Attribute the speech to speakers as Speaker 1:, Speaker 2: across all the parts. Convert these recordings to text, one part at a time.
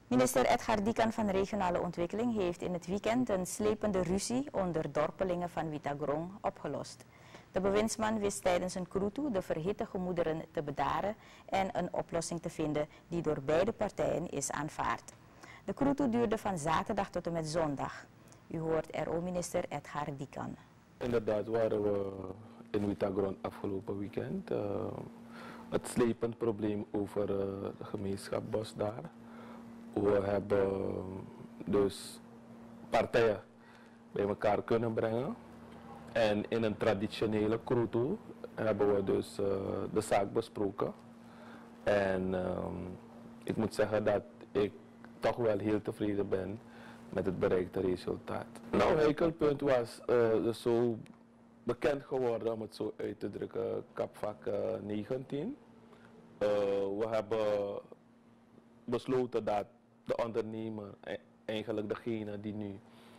Speaker 1: Minister Edgar Diekan van Regionale Ontwikkeling heeft in het weekend een slepende ruzie onder dorpelingen van Witagrong opgelost. De bewindsman wist tijdens een kroetoe de verhitte gemoederen te bedaren en een oplossing te vinden die door beide partijen is aanvaard. De kroetoe duurde van zaterdag tot en met zondag. U hoort RO-minister Edgar Diekan.
Speaker 2: Inderdaad waren we in Witagrong afgelopen weekend. Het slepend probleem over de gemeenschap Bos daar. We hebben dus partijen bij elkaar kunnen brengen. En in een traditionele kroetoe hebben we dus de zaak besproken. En ik moet zeggen dat ik toch wel heel tevreden ben met het bereikte resultaat. Nou, een heikelpunt was dus zo bekend geworden, om het zo uit te drukken, kapvak 19. We hebben besloten dat de ondernemer, eigenlijk degene die nu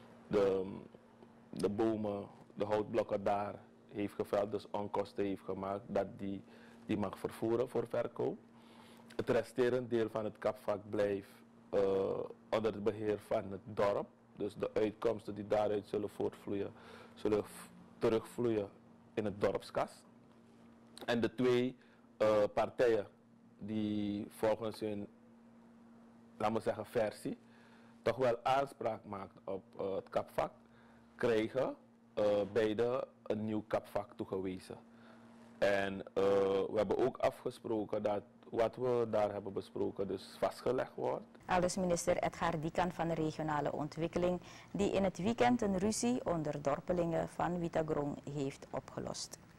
Speaker 2: de bomen, de houtblokken daar heeft geveld, dus onkosten heeft gemaakt, dat die mag vervoeren voor verkoop. Het resterende deel van het kapvak blijft onder het beheer van het dorp. Dus de uitkomsten die daaruit zullen voortvloeien, zullen terugvloeien in het dorpskas. En de twee partijen die volgens hun, laten we zeggen, versie, toch wel aanspraak maakt op het kapvak, krijgen beide een nieuw kapvak toegewezen. En we hebben ook afgesproken dat wat we daar hebben besproken dus vastgelegd wordt.
Speaker 1: Aldus minister Edgar Diekan van de Regionale Ontwikkeling, die in het weekend een ruzie onder dorpelingen van Witagrong heeft opgelost.